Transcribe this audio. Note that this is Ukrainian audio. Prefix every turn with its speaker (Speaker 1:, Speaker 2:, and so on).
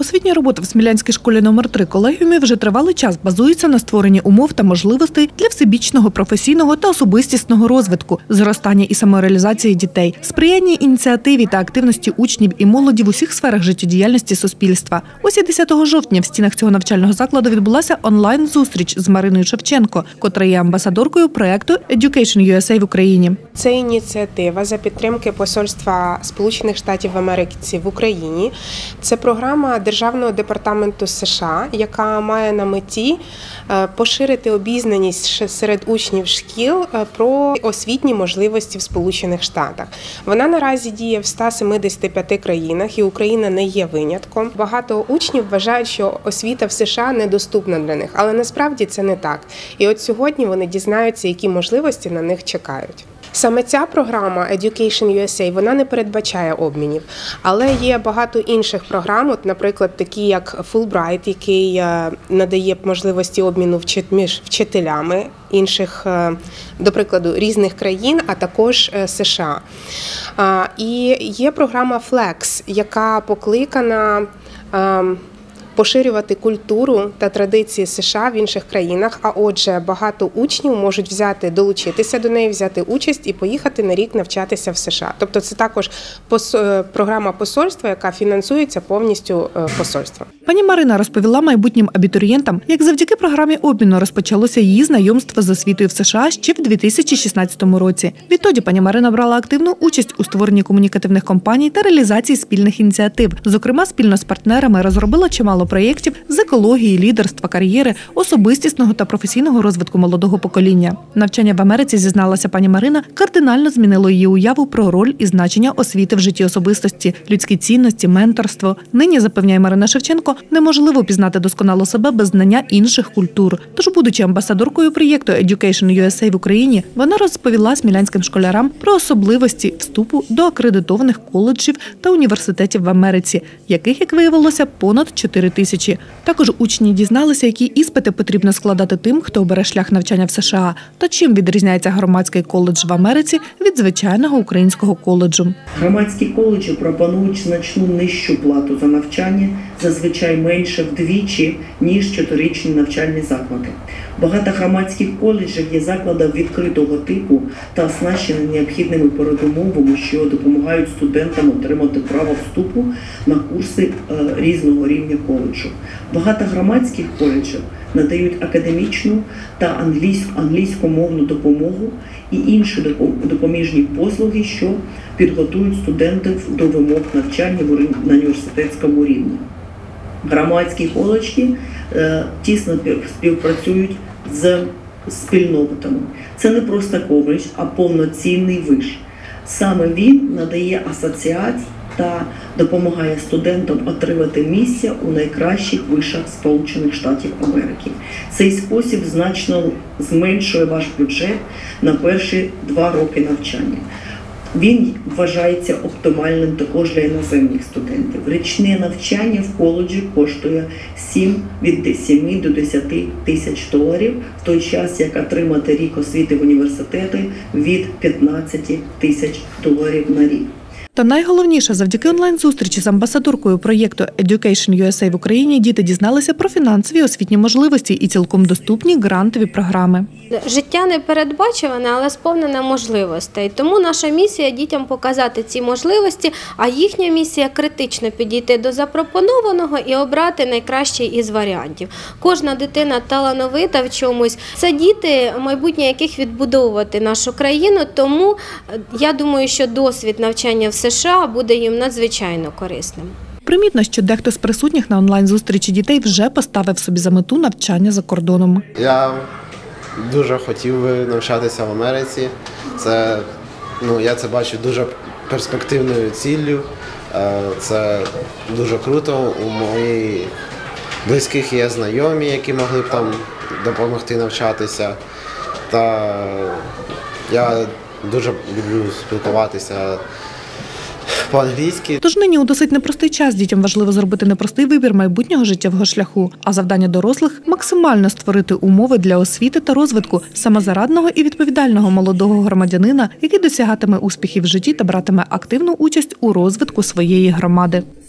Speaker 1: Освітня робота в Смілянській школі номер 3 колегіумі вже тривалий час базується на створенні умов та можливостей для всебічного професійного та особистісного розвитку, зростання і самореалізації дітей, сприяння ініціативі та активності учнів і молоді в усіх сферах життєдіяльності суспільства. Ось і 10 жовтня в стінах цього навчального закладу відбулася онлайн-зустріч з Мариною Шевченко, котра є амбасадоркою проєкту Education USA в Україні.
Speaker 2: Це ініціатива за підтримки Посольства Сполучених Штатів Америки в Україні. Це програма Державного департаменту США, яка має на меті поширити обізнаність серед учнів шкіл про освітні можливості в Сполучених Штатах. Вона наразі діє в 175 країнах, і Україна не є винятком. Багато учнів вважають, що освіта в США недоступна для них, але насправді це не так. І от сьогодні вони дізнаються, які можливості на них чекають. Саме ця програма Education USA, вона не передбачає обмінів, але є багато інших програм, от, наприклад, такі як Fulbright, який надає можливості обміну між вчителями інших, до прикладу, різних країн, а також США. І є програма Flex, яка покликана поширювати культуру та традиції США в інших країнах, а отже, багато учнів можуть долучитися до неї, взяти участь і поїхати на рік навчатися в США. Тобто це також програма посольства, яка фінансується повністю посольством.
Speaker 1: Пані Марина розповіла майбутнім абітурієнтам, як завдяки програмі обміну розпочалося її знайомство з освітою в США ще в 2016 році. Відтоді пані Марина брала активну участь у створенні комунікативних кампаній та реалізації спільних ініціатив. Зокрема, спільно з партнерами розробила чимало проєктів з екології, лідерства, кар'єри, особистісного та професійного розвитку молодого покоління. Навчання в Америці, зізналася пані Марина, кардинально змінило її уяву про роль і значення освіти в житті особистості, людські цінності, менторство. Нині, запевняє Марина Шевченко, неможливо пізнати досконало себе без знання інших культур. Тож, будучи амбасадоркою проєкту Education USA в Україні, вона розповіла смілянським школярам про особливості вступу до акредитованих коледжів та університетів в Америці, яких, як виявилося, понад 4 тисячі. Також учні дізналися, які іспити потрібно складати тим, хто обере шлях навчання в США, та чим відрізняється громадський коледж в Америці від звичайного українського коледжу.
Speaker 3: Громадські коледжі пропонують значно нижчу плату за навчання, зазвичай менше вдвічі, ніж 4-річні навчальні заклади. Багато громадських коледжів є закладом відкритого типу та оснащені необхідними передумовами, що допомагають студентам отримати право вступу на курси різного рівня коледжу. Багато громадських коледжів надають академічну та англійськомовну допомогу і інші допоміжні послуги, що підготують студентів до вимог навчання на університетському рівні. Громадські коледжі тісно співпрацюють з спільнотами. Це не просто коледж, а повноцінний виш. Саме він надає асоціації та допомагає студентам отримати місце у найкращих вишах Сполучених Штатів Америки. Цей спосіб значно зменшує ваш бюджет на перші 2 роки навчання. Він вважається оптимальним також для іноземних студентів. Річне навчання в коледжі коштує від 7 до 10 тисяч доларів, в той час, як отримати рік освіти в університеті від 15 тисяч доларів на рік.
Speaker 1: Та найголовніше, завдяки онлайн-зустрічі з амбасадоркою проєкту Education USA в Україні діти дізналися про фінансові освітні можливості і цілком доступні грантові програми.
Speaker 4: Життя не передбачуване, але сповнене можливостей. Тому наша місія – дітям показати ці можливості, а їхня місія – критично підійти до запропонованого і обрати найкращий із варіантів. Кожна дитина талановита в чомусь. Це діти, майбутнє яких відбудовувати нашу країну, тому я думаю, що досвід навчання в США буде їм надзвичайно корисним.
Speaker 1: Примітно, що дехто з присутніх на онлайн-зустрічі дітей вже поставив собі за мету навчання за кордоном.
Speaker 5: Я дуже хотів би навчатися в Америці. Я це бачу дуже перспективною ціллю. Це дуже круто. У моїх близьких є знайомі, які могли б там допомогти навчатися. Та я дуже люблю спілкуватися по-англійськи.
Speaker 1: Тож нині у досить непростий час дітям важливо зробити непростий вибір майбутнього життєвого шляху, а завдання дорослих – максимально створити умови для освіти та розвитку самозарадного і відповідального молодого громадянина, який досягатиме успіхів в житті та братиме активну участь у розвитку своєї громади.